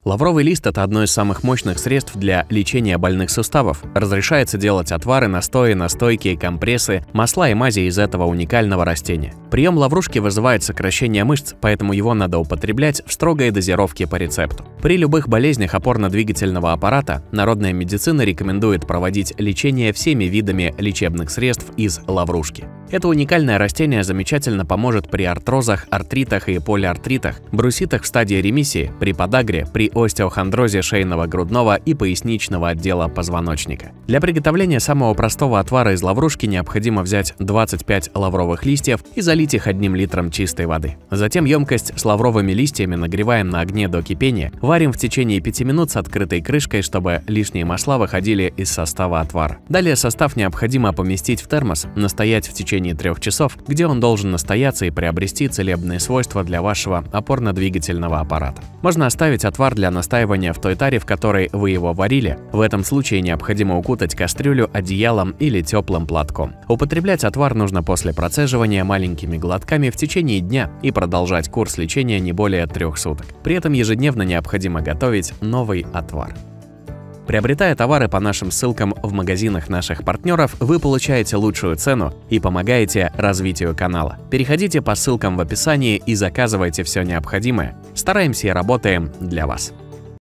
Лавровый лист – это одно из самых мощных средств для лечения больных суставов. Разрешается делать отвары, настои, настойки, компрессы, масла и мази из этого уникального растения. Прием лаврушки вызывает сокращение мышц, поэтому его надо употреблять в строгой дозировке по рецепту. При любых болезнях опорно-двигательного аппарата народная медицина рекомендует проводить лечение всеми видами лечебных средств из лаврушки. Это уникальное растение замечательно поможет при артрозах, артритах и полиартритах, бруситах в стадии ремиссии, при подагре, при остеохондрозе шейного, грудного и поясничного отдела позвоночника. Для приготовления самого простого отвара из лаврушки необходимо взять 25 лавровых листьев и залить их 1 литром чистой воды. Затем емкость с лавровыми листьями нагреваем на огне до кипения, варим в течение 5 минут с открытой крышкой, чтобы лишние масла выходили из состава отвара. Далее состав необходимо поместить в термос, настоять в течение 3 часов, где он должен настояться и приобрести целебные свойства для вашего опорно-двигательного аппарата. Можно оставить отвар для настаивания в той таре, в которой вы его варили. В этом случае необходимо укутать кастрюлю одеялом или теплым платком. Употреблять отвар нужно после процеживания маленькими глотками в течение дня и продолжать курс лечения не более 3 суток. При этом ежедневно необходимо готовить новый отвар. Приобретая товары по нашим ссылкам в магазинах наших партнеров, вы получаете лучшую цену и помогаете развитию канала. Переходите по ссылкам в описании и заказывайте все необходимое. Стараемся и работаем для вас.